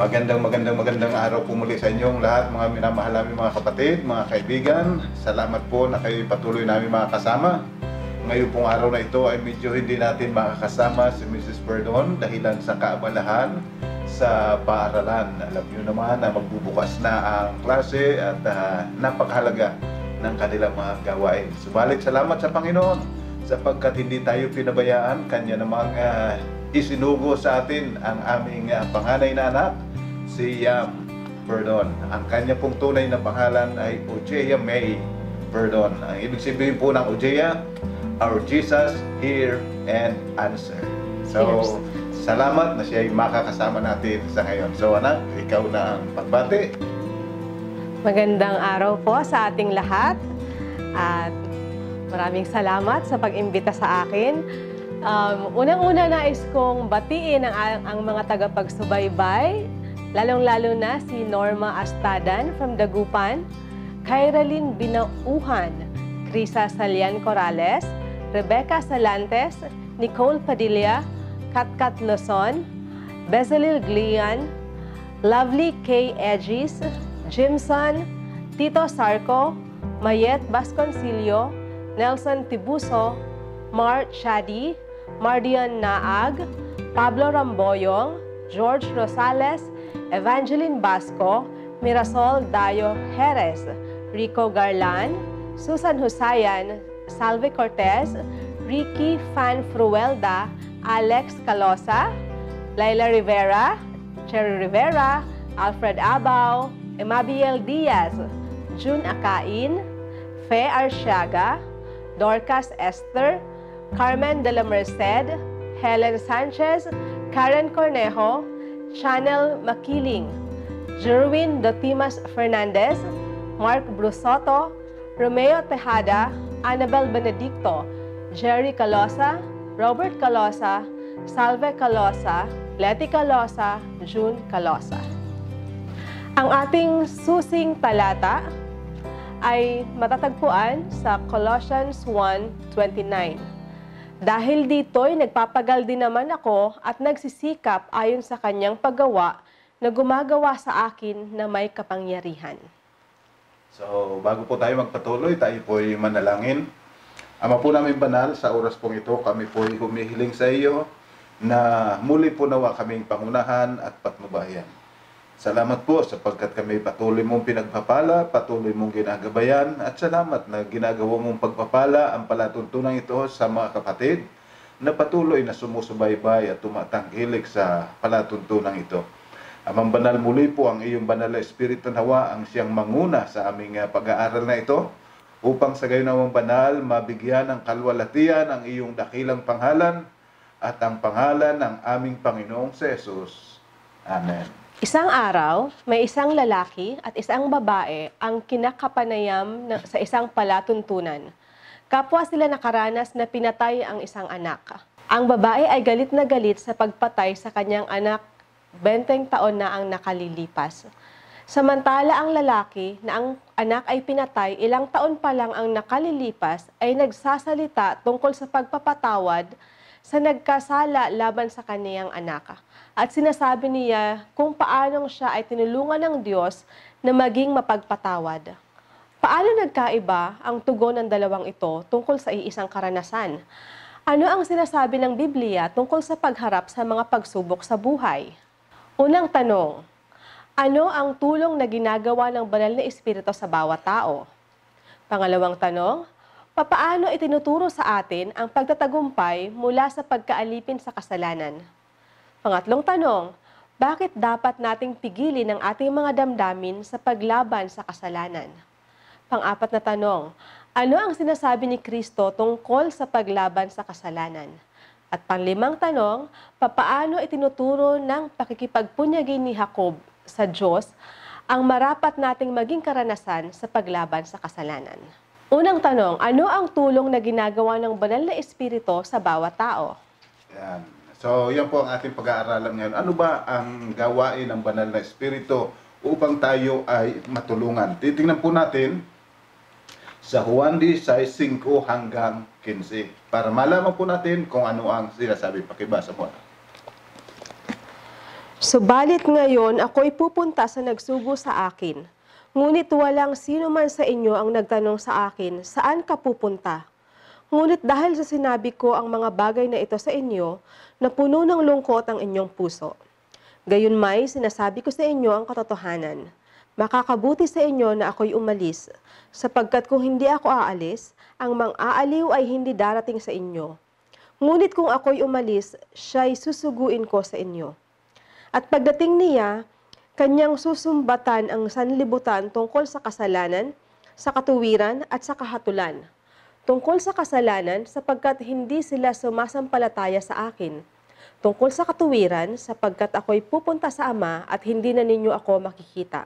Magandang araw po muli sa inyong lahat, mga minamahal namin mga kapatid, mga kaibigan. Salamat po na kayo patuloy namin makakasama. Ngayon pong araw na ito ay medyo hindi natin makakasama si Mrs. Perdon dahilan sa kaabalahan sa paaralan. Alam niyo naman na magbubukas na ang klase at napakahalaga ng kanilang mga gawain. Subalit salamat sa Panginoon sapagkat hindi tayo pinabayaan. Kanya namang isinugo sa atin ang aming panganay na anak, si Yam Perdon. Ang kanya pong tunay na pangalan ay Ojea May Perdon. Ang ibig sabihin po ng Ojea, Our Jesus, Hear and Answer. So, salamat na siya ay makakasama natin sa ngayon. So anak, ikaw na ang pagbati. Magandang araw po sa ating lahat at maraming salamat sa pag-imbita sa akin. Unang-una nais kong batiin ang mga tagapagsubaybay, lalong-lalo na si Norma Astadan from Dagupan, Kyralyn Binauhan, Krisa Salian Corrales, Rebecca Salantes, Nicole Padilla, Katkat Luzon, Bezalil Glian, Lovely K. Edgis, Jimson, Tito Sarco, Mayet Vasconcillo, Nelson Tibuso, Mar Shadi, Mardian Naag, Pablo Ramboyong, George Rosales, Evangeline Basco, Mirasol Dayo Jerez, Rico Garlan, Susan Husayan, Salve Cortez, Ricky Fan Fruelda, Alex Calosa, Laila Rivera, Cherry Rivera, Alfred Abao, Emabiel Diaz, June Akain, Fe Arsiaga, Dorcas Esther, Carmen de la Merced, Helen Sanchez, Karen Cornejo, Chanel Makiling, Jerwin Dotimas Fernandez, Mark Brusoto, Romeo Tejada, Annabel Benedicto, Jerry Calosa, Robert Calosa, Salve Calosa, Leti Calosa, June Calosa. Ang ating susing talata ay matatagpuan sa Colossians 1:29. Dahil dito'y nagpapagal din naman ako at nagsisikap ayon sa kanyang paggawa na gumagawa sa akin na may kapangyarihan. So, bago po tayo magpatuloy, tayo po'y manalangin. Ama po namin banal, sa oras pong ito, kami po'y humihiling sa iyo na muli po nawa kaming pangunahan at patnubayan. Salamat po sapagkat kami patuloy mong pinagpapala, patuloy mong ginagabayan, at salamat na ginagawa mong pagpapala ang palatuntunan ito sa mga kapatid na patuloy na sumusubaybay at tumatangkilik sa palatuntunan ito. Amang banal, muli po ang iyong banal na Espiritu nawa ang siyang manguna sa aming pag-aaral na ito upang sa gayon namang banal, mabigyan ng kalwalatian ang iyong dakilang pangalan at ang pangalan ng aming Panginoong Jesus. Amen. Isang araw, may isang lalaki at isang babae ang kinakapanayam sa isang palatuntunan. Kapwa sila nakaranas na pinatay ang isang anak. Ang babae ay galit na galit sa pagpatay sa kanyang anak, 20 taon na ang nakalilipas. Samantala ang lalaki na ang anak ay pinatay, ilang taon pa lang ang nakalilipas, ay nagsasalita tungkol sa pagpapatawad sa nagkasala laban sa kaniyang anak. At sinasabi niya kung paanong siya ay tinulungan ng Diyos na maging mapagpatawad. Paano nagkaiba ang tugon ng dalawang ito tungkol sa iisang karanasan? Ano ang sinasabi ng Biblia tungkol sa pagharap sa mga pagsubok sa buhay? Unang tanong, ano ang tulong na ginagawa ng banal na Espiritu sa bawat tao? Pangalawang tanong, papaano itinuturo sa atin ang pagtatagumpay mula sa pagkaalipin sa kasalanan? Pangatlong tanong, bakit dapat nating pigilin ang ating mga damdamin sa paglaban sa kasalanan? Pang-apat na tanong, ano ang sinasabi ni Kristo tungkol sa paglaban sa kasalanan? At panglimang tanong, papaano itinuturo ng pakikipagpunyagi ni Jacob sa Diyos ang marapat nating maging karanasan sa paglaban sa kasalanan? Unang tanong, ano ang tulong na ginagawa ng banal na Espiritu sa bawat tao? Yan. So, yan po ang ating pag-aaralan ngayon. Ano ba ang gawain ng banal na Espiritu upang tayo ay matulungan? Titingnan po natin sa Juan 16:5 hanggang 15 para malaman po natin kung ano ang sinasabi. Pakibasa mo. Subalit ngayon ako'y pupunta sa nagsugo sa akin. Ngunit walang sino man sa inyo ang nagtanong sa akin, saan ka pupunta? Ngunit dahil sa sinabi ko ang mga bagay na ito sa inyo, napuno ng lungkot ang inyong puso. Gayunmay, sinasabi ko sa inyo ang katotohanan. Makakabuti sa inyo na ako'y umalis, sapagkat kung hindi ako aalis, ang mang-aaliw ay hindi darating sa inyo. Ngunit kung ako'y umalis, siya'y susuguin ko sa inyo. At pagdating niya, kanyang susumbatan ang sanlibutan tungkol sa kasalanan, sa katuwiran at sa kahatulan. Tungkol sa kasalanan, sapagkat hindi sila sumasampalataya sa akin. Tungkol sa katuwiran, sapagkat ako'y pupunta sa Ama at hindi na ninyo ako makikita.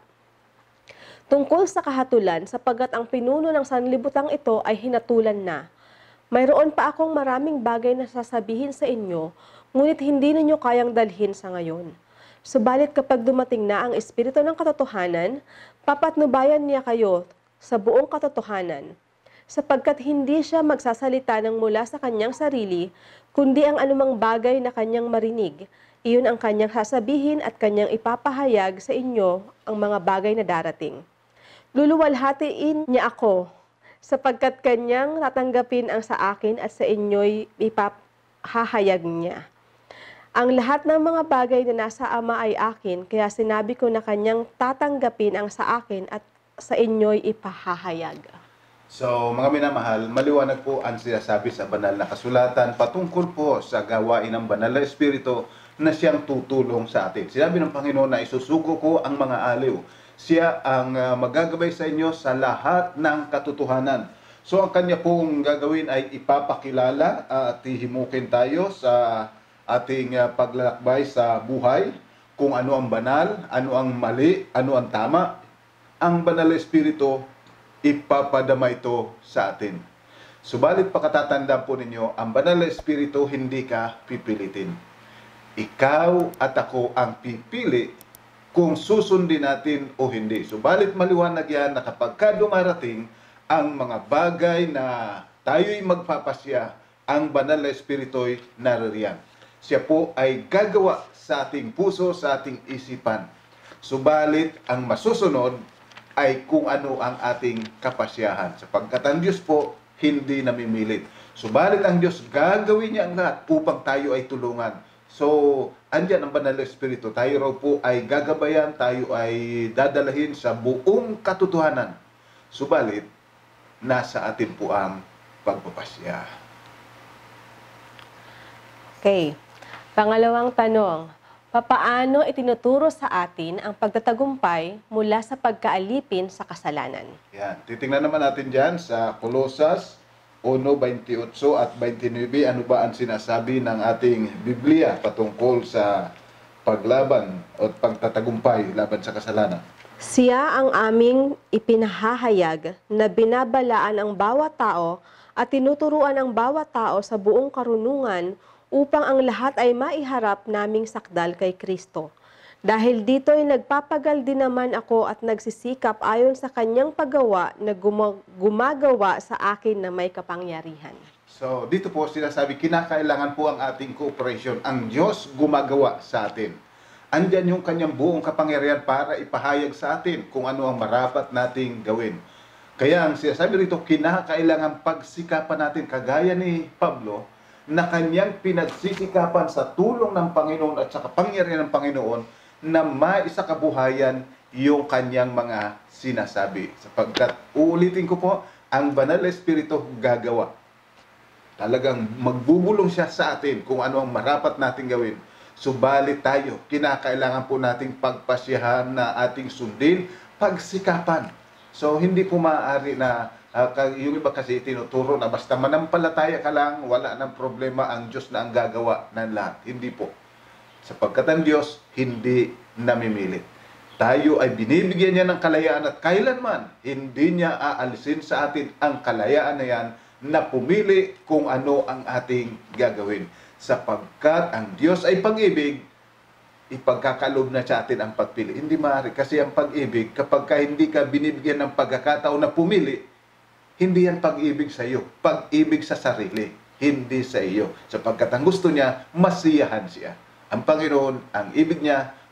Tungkol sa kahatulan, sapagkat ang pinuno ng sanlibutang ito ay hinatulan na. Mayroon pa akong maraming bagay na sasabihin sa inyo, ngunit hindi ninyo kayang dalhin sa ngayon. Subalit kapag dumating na ang Espiritu ng katotohanan, papatnubayan niya kayo sa buong katotohanan, sapagkat hindi siya magsasalita ng mula sa kanyang sarili, kundi ang anumang bagay na kanyang marinig, iyon ang kanyang sasabihin at kanyang ipapahayag sa inyo ang mga bagay na darating. Luluwalhatiin niya ako, sapagkat kanyang tatanggapin ang sa akin at sa inyo'y ipapahayag niya. Ang lahat ng mga bagay na nasa Ama ay akin, kaya sinabi ko na kanyang tatanggapin ang sa akin at sa inyo'y ipahahayag. So, mga minamahal, maliwanag po ang sinasabi sa banal na kasulatan patungkol po sa gawain ng banal na Espiritu na siyang tutulong sa atin. Sinabi ng Panginoon na isusugo ko ang mga aliw. Siya ang magagabay sa inyo sa lahat ng katotohanan. So, ang kanya pong gagawin ay ipapakilala at hihimukin tayo sa ating paglalakbay sa buhay, kung ano ang banal, ano ang mali, ano ang tama. Ang banal na Espiritu, ipapadama ito sa atin. Subalit pakatatandaan po ninyo, ang banal na Espiritu hindi ka pipilitin. Ikaw at ako ang pipili kung susundin natin o hindi. Subalit maliwanag yan na kapag ka dumarating ang mga bagay na tayo'y magpapasya, ang banal na Espiritu'y naririyan. Siya po ay gagawa sa ating puso, sa ating isipan. Subalit, ang masusunod ay kung ano ang ating kapasyahan. Sapagkat ang Diyos po, hindi namimilit. Subalit ang Diyos, gagawin niya ang lahat upang tayo ay tulungan. So, andyan ang banal na Espiritu. Tayo raw po ay gagabayan, tayo ay dadalahin sa buong katotohanan. Subalit, nasa atin po ang pagpapasya. Okay. Pangalawang tanong, papaano itinuturo sa atin ang pagtatagumpay mula sa pagkaalipin sa kasalanan? Yan. Titingnan naman natin dyan sa Kolosas 1:28 at 29. Ano ba ang sinasabi ng ating Biblia patungkol sa paglaban o pagtatagumpay laban sa kasalanan? Siya ang aming ipinahahayag na binabalaan ang bawat tao at tinuturuan ang bawat tao sa buong karunungan upang ang lahat ay maiharap naming sakdal kay Kristo. Dahil dito ay nagpapagal din naman ako at nagsisikap ayon sa kanyang paggawa na gumagawa sa akin na may kapangyarihan. So, dito po sinasabi, kinakailangan po ang ating cooperation. Ang Diyos gumagawa sa atin. Andyan yung kanyang buong kapangyarihan para ipahayag sa atin kung ano ang marapat nating gawin. Kaya ang sinasabi rito, kinakailangan pagsikapan natin, kagaya ni Pablo, na kanyang pinagsisikapan sa tulong ng Panginoon at sa kapangyarihan ng Panginoon na maisakabuhayan yung kanyang mga sinasabi. Sapagkat, uulitin ko po, ang banal na Espiritu gagawa. Talagang magbubulong siya sa atin kung ano ang marapat nating gawin. Subalit tayo, kinakailangan po nating pagpasyahan na ating sundin, pagsikapan. So, hindi po maaari na yung iba kasi tinuturo na basta manampalataya ka lang, wala nang problema, ang Diyos na ang gagawa ng lahat. Hindi po. Sapagkat ang Diyos hindi namimilit. Tayo ay binibigyan niya ng kalayaan at kailanman hindi niya aalisin sa atin ang kalayaan na yan na pumili kung ano ang ating gagawin. Sapagkat ang Diyos ay pag-ibig, ipagkakalob na sa atin ang pagpili. Hindi maaari kasi ang pag-ibig, kapag ka hindi ka binibigyan ng pagkakataon na pumili, hindi yan pag-ibig sa iyo. Pag-ibig sa sarili, hindi sa iyo. Sapagkat ang gusto niya, masiyahan siya. Ang Panginoon, ang ibig niya,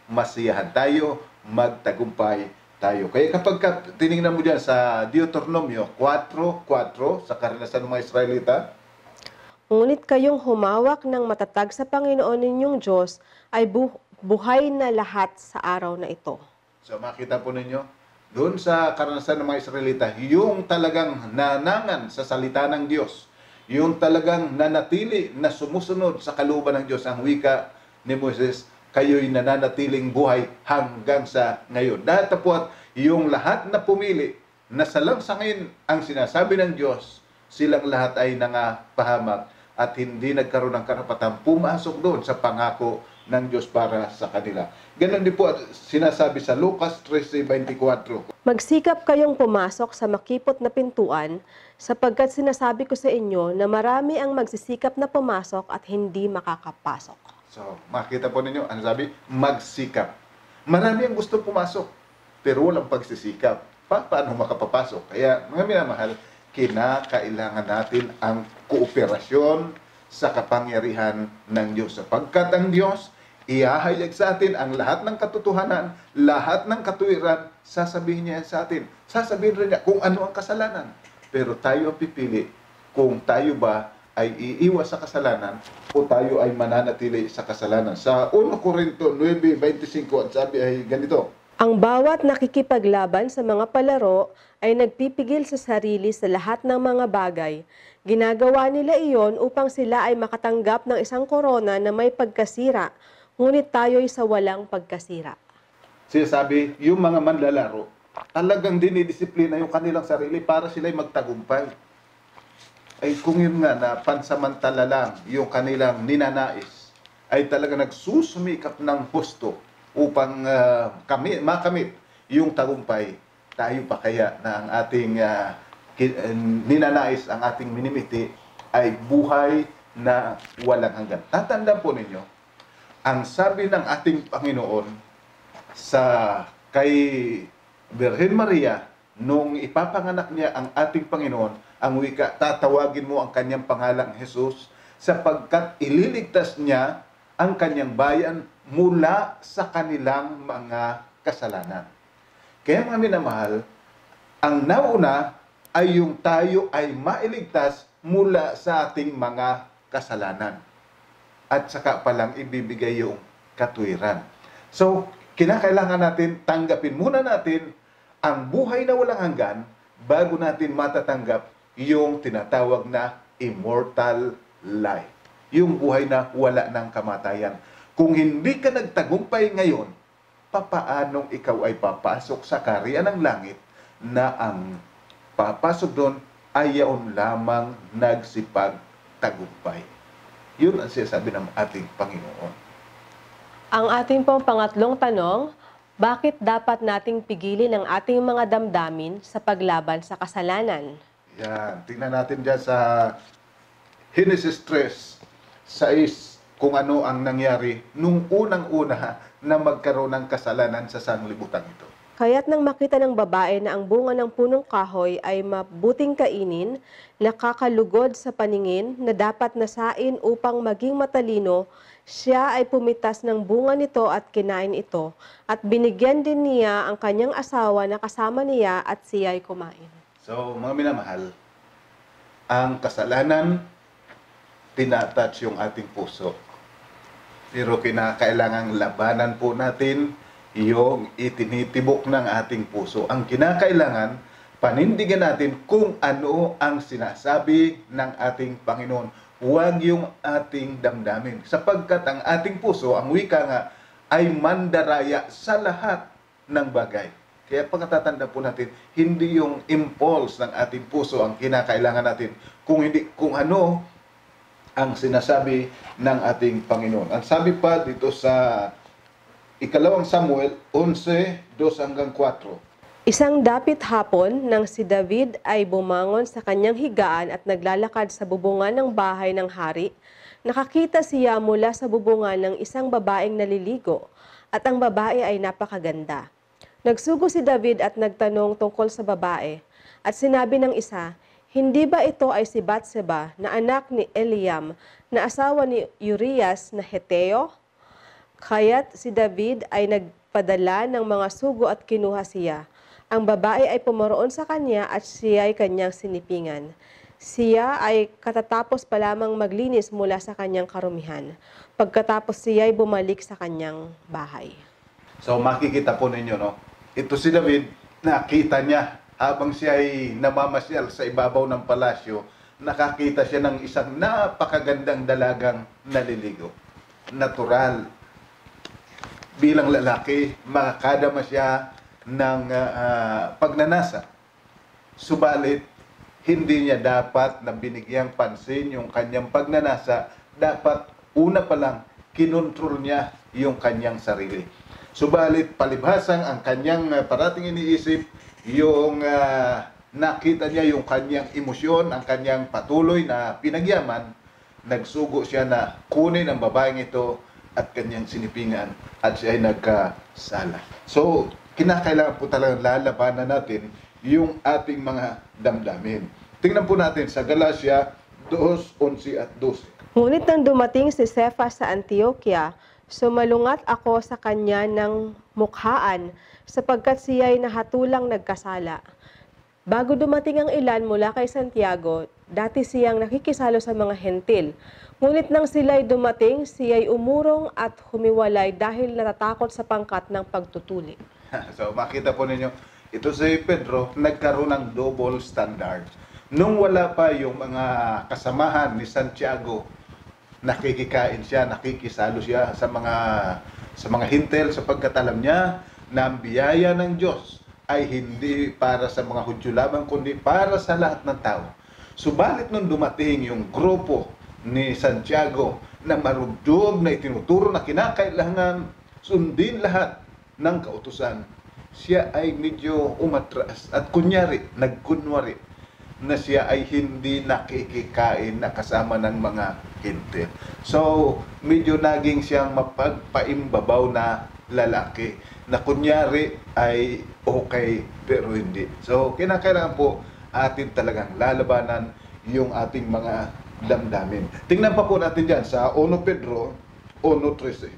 masiyahan tayo, magtagumpay tayo. Kaya kapag tinignan mo dyan sa Deuteronomio 4:4 sa karanasan ng mga Israelita, Ngunit kayong humawak ng matatag sa Panginoon ninyong Diyos ay buhay na lahat sa araw na ito. so makita po ninyo, doon sa karanasan ng mga Israelita, yung talagang nanangan sa salita ng Diyos, yung talagang nanatili na sumusunod sa kalooban ng Diyos, ang wika ni Moses, kayo'y nananatiling buhay hanggang sa ngayon. Datapwat yung lahat na pumili na salangsangin ang sinasabi ng Diyos, silang lahat ay nangapahamak at hindi nagkaroon ng karapatang pumasok doon sa pangako ng Diyos para sa kanila. Ganon din po sinasabi sa Lucas 13:24. Magsikap kayong pumasok sa makipot na pintuan, sapagkat sinasabi ko sa inyo na marami ang magsisikap na pumasok at hindi makakapasok. So, makita po ninyo, ano sabi? Magsikap. Marami ang gusto pumasok, pero walang pagsisikap. Paano makapapasok? Kaya, mga minamahal, kinakailangan natin ang kooperasyon sa kapangyarihan ng Diyos. Sapagkat ang Diyos, ihahayag sa atin ang lahat ng katotohanan, lahat ng katuwiran, sasabihin niya sa atin. Sasabihin rin niya kung ano ang kasalanan. Pero tayo ang pipili kung tayo ba ay iiwas sa kasalanan o tayo ay mananatili sa kasalanan. Sa 1 Corinto 9:25, ang sabi ay ganito, Ang bawat nakikipaglaban sa mga palaro ay nagpipigil sa sarili sa lahat ng mga bagay. Ginagawa nila iyon upang sila ay makatanggap ng isang korona na may pagkasira, ngunit tayo'y sa walang pagkasira. Sinasabi, yung mga manlalaro, talagang dinidisiplina yung kanilang sarili para sila'y magtagumpay. Ay kung yun nga na pansamantala lang yung kanilang ninanais, ay talaga nagsusumikap ng husto upang makamit yung tagumpay, tayo pa kaya na ang ating ninanais, ang ating minimiti ay buhay na walang hanggan. Tatandaan po ninyo, ang sabi ng ating Panginoon sa kay Birhen Maria, nung ipapanganak niya ang ating Panginoon, ang wika, tatawagin mo ang kanyang pangalang Jesus, sapagkat ililigtas niya ang kanyang bayan mula sa kanilang mga kasalanan. Kaya mga minamahal, ang nauna ay yung tayo ay mailigtas mula sa ating mga kasalanan. At saka palang ibibigay yung katuwiran. So, kinakailangan natin, tanggapin muna natin ang buhay na walang hanggan bago natin matatanggap yung tinatawag na immortal life. Yung buhay na wala ng kamatayan. Kung hindi ka nagtagumpay ngayon, papaanong ikaw ay papasok sa kaharian ng langit na ang papasok doon ay yaon lamang nagsipagtagumpay. Yun ang sinasabi ng ating Panginoon. Ang ating pong pangatlong tanong, bakit dapat nating pigilin ang ating mga damdamin sa paglaban sa kasalanan? Yan, tingnan natin dyan sa Genesis 3:6 kung ano ang nangyari nung unang-una na magkaroon ng kasalanan sa sanglibutan ito. Kaya't nang makita ng babae na ang bunga ng punong kahoy ay mabuting kainin, nakakalugod sa paningin na dapat nasain upang maging matalino, siya ay pumitas ng bunga nito at kinain ito, at binigyan din niya ang kanyang asawa na kasama niya at siya ay kumain. So, mga minamahal, ang kasalanan, tinatouch yung ating puso. Pero kinakailangang labanan po natin yung itinitibok ng ating puso. Ang kinakailangan, panindigan natin kung ano ang sinasabi ng ating Panginoon. Huwag yung ating damdamin. Sapagkat ang ating puso, ang wika nga, ay mandaraya sa lahat ng bagay. Kaya pagkatatanda po natin, hindi yung impulse ng ating puso ang kinakailangan natin, kung ano ang sinasabi ng ating Panginoon. Ang sabi pa dito sa Ikalawang Samuel 11:2-4. Isang dapit hapon nang si David ay bumangon sa kanyang higaan at naglalakad sa bubungan ng bahay ng hari, nakakita siya mula sa bubungan ng isang babaeng naliligo, at ang babae ay napakaganda. Nagsugo si David at nagtanong tungkol sa babae, at sinabi ng isa, "Hindi ba ito ay si Batseba na anak ni Eliam na asawa ni Urias na Heteo?" Kaya't si David ay nagpadala ng mga sugo at kinuha siya. Ang babae ay pumaroon sa kanya at siya ay kanyang sinipingan. Siya ay katatapos pa lamang maglinis mula sa kanyang karumihan. Pagkatapos siya ay bumalik sa kanyang bahay. So makikita po ninyo, no? Ito si David, nakita niya habang siya ay namamasyal sa ibabaw ng palasyo, nakakita siya ng isang napakagandang dalagang naliligo. Natural. Bilang lalaki, makakadama siya ng pagnanasa. Subalit, hindi niya dapat na binigyang pansin yung kanyang pagnanasa. Dapat, una pa lang, kinontrol niya yung kanyang sarili. Subalit, palibhasang ang kanyang parating iniisip, yung nakita niya yung kanyang emosyon, ang kanyang patuloy na pinagyaman, nagsugo siya na kunin ang babaeng ito at kanyang sinipingan at siya ay nagkasala. So, kinakailangan po talagang lalabanan natin yung ating mga damdamin. Tingnan po natin sa Galatia 2:11 at 12. Ngunit nang dumating si Cephas sa Antioquia, sumalungat ako sa kanya ng mukhaan sapagkat siya ay nahatulang nagkasala. Bago dumating ang ilan mula kay Santiago, dati siyang nakikisalo sa mga hentil. Ngunit nang sila'y dumating, siya'y umurong at humiwalay dahil natatakot sa pangkat ng pagtutuli. So makita po ninyo, ito si Pedro nagkaroon ng double standard. Nung wala pa yung mga kasamahan ni Santiago, nakikikain siya, nakikisalo siya sa mga hintel sapagkat alam niya na ang biyaya ng Diyos ay hindi para sa mga Hudyo lamang kundi para sa lahat ng tao. Subalit nung dumating yung grupo ni Santiago na marugdog na itinuturo na kinakailangan sundin lahat ng kautusan, siya ay medyo umatras at nagkunwari na siya ay hindi nakikikain na kasama ng mga hintil. So, medyo naging siyang mapagpaimbabaw na lalaki na kunyari ay okay pero hindi. So, kinakailangan po atin talagang lalabanan yung ating mga damdamin. Tingnan pa po natin dyan sa 1 Pedro 1:13.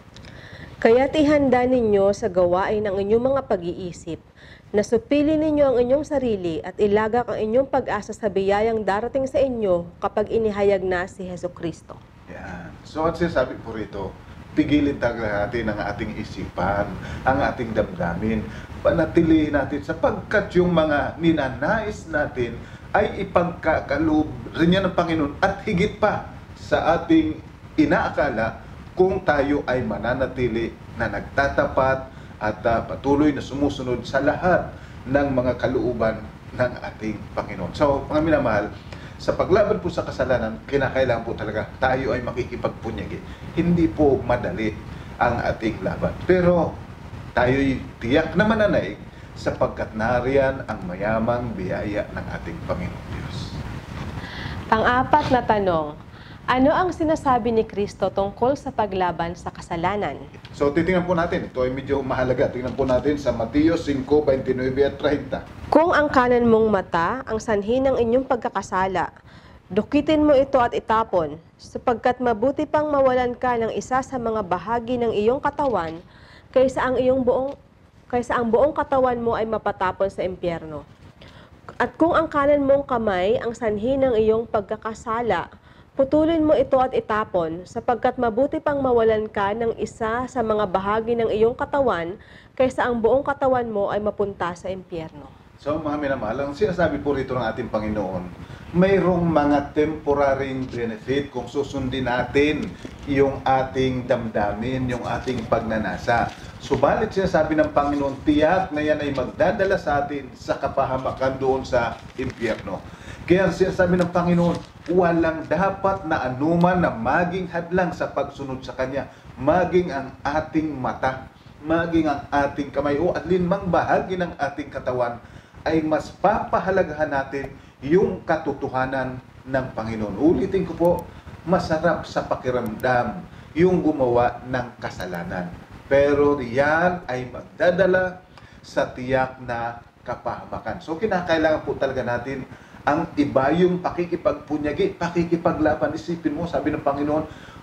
Kaya't ihanda ninyo sa gawain ang inyong mga pag-iisip, na supili ninyo ang inyong sarili at ilagak ang inyong pag-asa sa biyayang darating sa inyo kapag inihayag na si Hesukristo. Yan. So, ang sinasabi po rito, pigilin talaga natin ang ating isipan, ang ating damdamin, panatilihin natin sapagkat yung mga ninanais natin ay ipagkakaloob rin yan ng Panginoon at higit pa sa ating inaakala kung tayo ay mananatili na nagtatapat at patuloy na sumusunod sa lahat ng mga kalooban ng ating Panginoon. So, mga minamahal, sa paglaban po sa kasalanan, kinakailangan po talaga tayo ay makikipagpunyagi. Hindi po madali ang ating laban. Pero tayo'y tiyak na mananaig sapagkat nariyan ang mayamang biyaya ng ating Panginoon Diyos. Pang-apat na tanong, ano ang sinasabi ni Kristo tungkol sa paglaban sa kasalanan? So, titingnan po natin. Ito ay medyo mahalaga. Tingnan po natin sa Mateo 5:29 at 30. Kung ang kanan mong mata ang sanhi ng inyong pagkakasala, dukitin mo ito at itapon, sapagkat mabuti pang mawalan ka ng isa sa mga bahagi ng iyong katawan kaysa ang buong katawan mo ay mapatapon sa impyerno. At kung ang kanan mong kamay ang sanhi ng iyong pagkakasala, putulin mo ito at itapon, sapagkat mabuti pang mawalan ka ng isa sa mga bahagi ng iyong katawan kaysa ang buong katawan mo ay mapunta sa impyerno. So, mga minamahal, ang sinasabi po rito ng ating Panginoon, mayroong mga temporarying benefit kung susundin natin yung ating damdamin, yung ating pagnanasa. Subalit sinasabi ng Panginoon, tiyak na yan ay magdadala sa atin sa kapahamakan doon sa impyerno. Kaya sinasabi ng Panginoon, walang dapat na anuman na maging hadlang sa pagsunod sa Kanya, maging ang ating mata, maging ang ating kamay, o alinmang bahagi ng ating katawan, ay mas papahalagahan natin yung katotohanan ng Panginoon. Ulitin ko po, masarap sa pakiramdam yung gumawa ng kasalanan. Pero yan ay magdadala sa tiyak na kapahamakan. So kinakailangan po talaga natin ang iba yung pakikipagpunyagi, pakikipaglaban. Isipin mo, sabi ng Panginoon,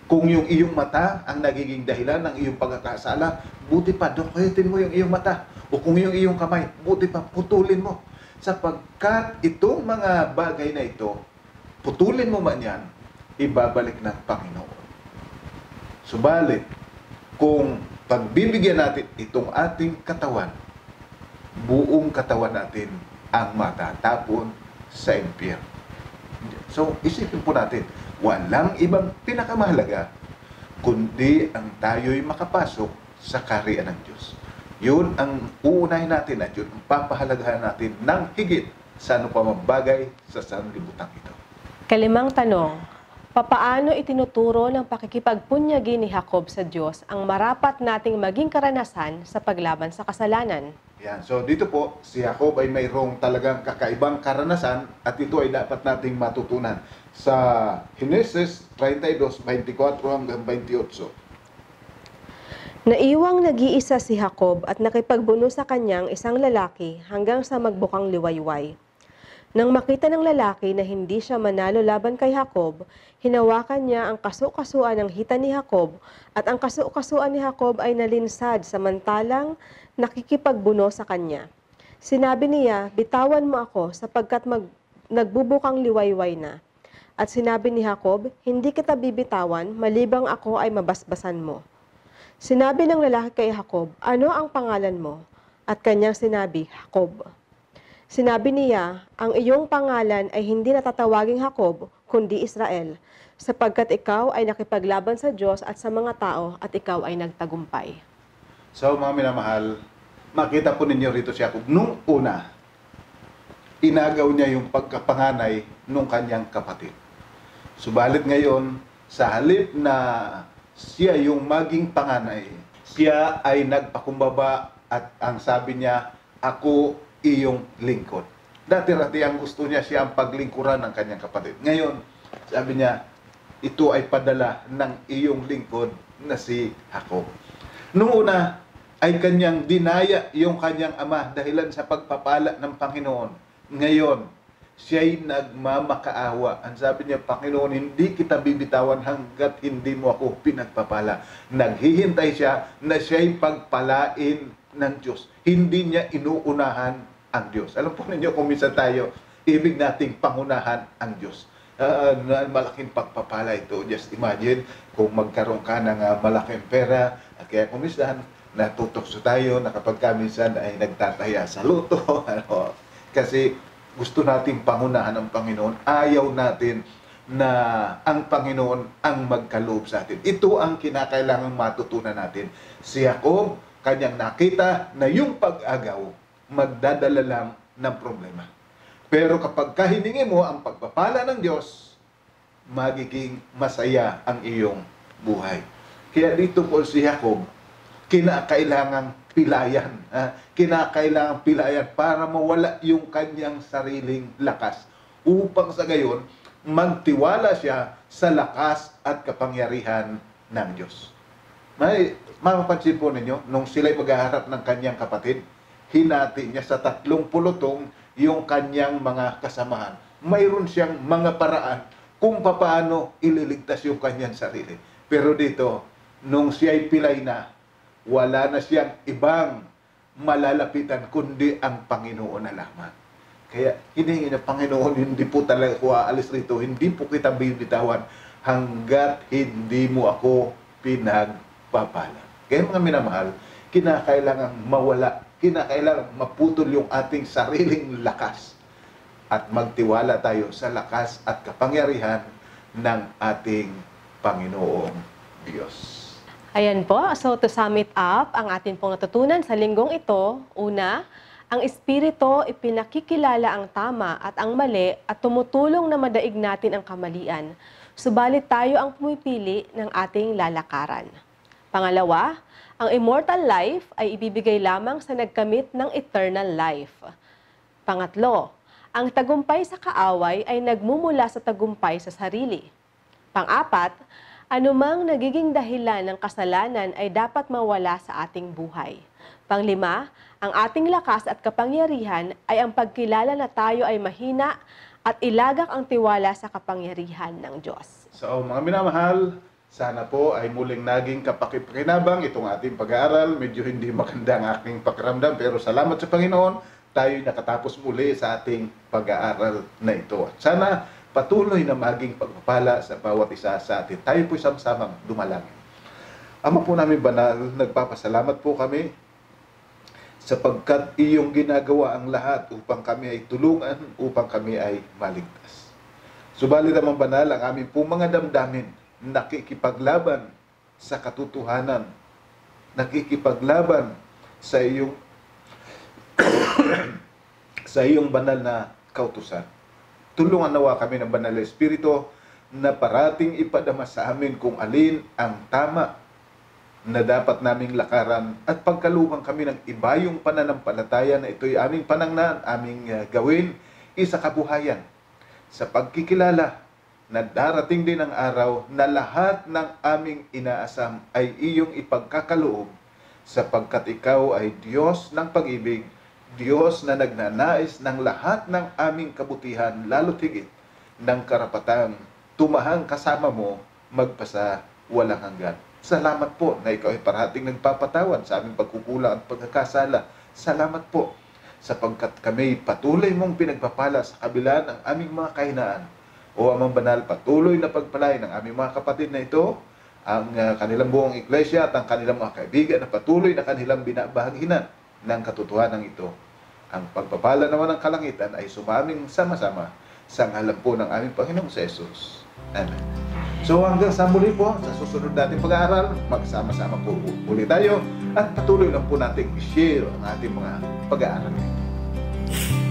Kung yung iyong mata ang nagiging dahilan ng iyong pagkakasala, buti pa, dukutin mo yung iyong mata. O kung yung iyong kamay, buti pa, putulin mo. Sapagkat itong mga bagay na ito, putulin mo man yan, ibabalik ng Panginoon. Subalit, kung pagbibigyan natin itong ating katawan, buong katawan natin ang matatapon sa impyerno. So, isipin po natin, walang ibang pinakamahalaga kundi ang tayo'y makapasok sa kaharian ng Diyos. Yun ang uunahin natin at yun ang papahalagahan natin ng higit sa ano pa mang bagay sa sanlibutan ito. Kalimang tanong, papaano itinuturo ng pakikipagpunyagi ni Jacob sa Diyos ang marapat nating maging karanasan sa paglaban sa kasalanan? Yan. So dito po, si Jacob ay mayroong talagang kakaibang karanasan at ito ay dapat nating matutunan sa Genesis 32:24 hanggang 28. Naiwang nag-iisa si Jacob at nakipagbuno sa kanyang isang lalaki hanggang sa magbukang liwayway. Nang makita ng lalaki na hindi siya manalo laban kay Jacob, hinawakan niya ang kasu-kasuan ng hita ni Jacob at ang kasu-kasuan ni Jacob ay nalinsad samantalang nakikipagbuno sa kanya. Sinabi niya, bitawan mo ako sapagkat nagbubukang liwayway na. At sinabi ni Jacob, hindi kita bibitawan malibang ako ay mabasbasan mo. Sinabi ng lalaki kay Jacob, ano ang pangalan mo? At kanyang sinabi, Jacob. Sinabi niya, ang iyong pangalan ay hindi natatawaging Jacob, kundi Israel, sapagkat ikaw ay nakipaglaban sa Diyos at sa mga tao at ikaw ay nagtagumpay. So mga minamahal, makita po ninyo rito si Jacob. Nung una, inagaw niya yung pagkapanganay nung kanyang kapatid. Subalit ngayon, sa halip na siya yung maging panganay, siya ay nagpakumbaba at ang sabi niya, ako iyong lingkod. Dati-dati ang gusto niya siya ang paglingkuran ng kanyang kapatid. Ngayon, sabi niya, ito ay padala ng iyong lingkod na si Jacob. Nung una, ay kanyang dinaya yung kanyang ama dahilan sa pagpapala ng Panginoon. Ngayon, siya'y nagmamakaawa. Ang sabi niya, Panginoon, hindi kita bibitawan hanggat hindi mo ako pinagpapala. Naghihintay siya na siya'y pagpalain ng Diyos. Hindi niya inuunahan ang Diyos. Alam po ninyo, kung minsan tayo, ibig nating pangunahan ang Diyos. Malaking pagpapala ito. Just imagine, kung magkaroon ka ng malaking pera, at kaya kung minsan, natutokso tayo na kapag minsan ay nagtataya sa luto. Kasi gusto nating pangunahan ng Panginoon. Ayaw natin na ang Panginoon ang magkaloob sa atin. Ito ang kinakailangang matutunan natin. Si Jacob, kanyang nakita na yung pag-agaw, magdadala lang ng problema. Pero kapag kahiningi mo ang pagpapala ng Diyos, magiging masaya ang iyong buhay. Kaya dito po si Jacob, kinakailangang pilayan. Kinakailangang pilayan para mawala yung kanyang sariling lakas. Upang sa gayon, magtiwala siya sa lakas at kapangyarihan ng Diyos. May mapapansin po ninyo, nung sila'y maghaharap ng kanyang kapatid, hinati niya sa 30 pulutong yung kanyang mga kasamahan. Mayroon siyang mga paraan kung paano ililigtas yung kanyang sarili. Pero dito, nung siya'y pilay na, wala na siyang ibang malalapitan kundi ang Panginoon na lamang. Kaya hinihingi na Panginoon, hindi po talaga ko aalis rito, hindi po kita bibitawan hanggat hindi mo ako pinagpapala. Kaya mga minamahal, kinakailangan mawala, kinakailangan maputol yung ating sariling lakas at magtiwala tayo sa lakas at kapangyarihan ng ating Panginoong Diyos. Ayan po, so to sum it up, ang atin pong natutunan sa linggong ito, una, ang Espiritu ipinakikilala ang tama at ang mali at tumutulong na madaig natin ang kamalian. Subalit tayo ang pumipili ng ating lalakaran. Pangalawa, ang immortal life ay ibibigay lamang sa nagkamit ng eternal life. Pangatlo, ang tagumpay sa kaaway ay nagmumula sa tagumpay sa sarili. Pang-apat, anumang nagiging dahilan ng kasalanan ay dapat mawala sa ating buhay. Panglima, ang ating lakas at kapangyarihan ay ang pagkilala na tayo ay mahina at ilagak ang tiwala sa kapangyarihan ng Diyos. So mga minamahal, Sana po ay muling naging kapakipakinabang itong ating pag-aaral. Medyo hindi maganda ang aking pakiramdam, pero salamat sa Panginoon, tayo'y nakatapos muli sa ating pag-aaral na ito. At sana patuloy na maging pagpapala sa bawat isa sa atin. Tayo po'y samsamang dumalangin. Ama po namin banal, nagpapasalamat po kami sapagkat iyong ginagawa ang lahat upang kami ay tulungan, upang kami ay maligtas. Subalit naman banal, ang aming pong mga damdamin, nakikipaglaban sa katotohanan, nakikipaglaban sa iyong sa iyong banal na kautusan. Tulungan nawa kami ng banal na Espiritu na parating ipadama sa amin kung alin ang tama na dapat naming lakaran at pagkaluhan kami ng ibayong pananampalataya na ito'y aming panangnan, aming gawin, isa kabuhayan sa pagkikilala na darating din ang araw na lahat ng aming inaasam ay iyong ipagkakaloob sapagkat ikaw ay Diyos ng pag-ibig, Diyos na nagnanais ng lahat ng aming kabutihan, lalo't higit ng karapatang tumahang kasama mo magpasa walang hanggan. Salamat po na ikaw ay parating nagpapatawad sa aming pagkukulang at pagkakasala. Salamat po sapagkat kami patuloy mong pinagpapala sa kabila ng aming mga kahinaan. O Amang Banal, patuloy na pagpalain ng aming mga kapatid na ito, ang kanilang buong iglesia at ang kanilang mga kaibigan na patuloy na kanilang binabahaginan ng katotohanan ito. Ang pagpapala naman ng kalangitan ay sumaming sama-sama sa ngalan po ng aming Panginoong Jesus. Amen. So hanggang sa muli po, sa susunod nating pag-aaral, magsama-sama po ulit tayo at patuloy lang po nating i-share ang ating mga pag-aaral nito.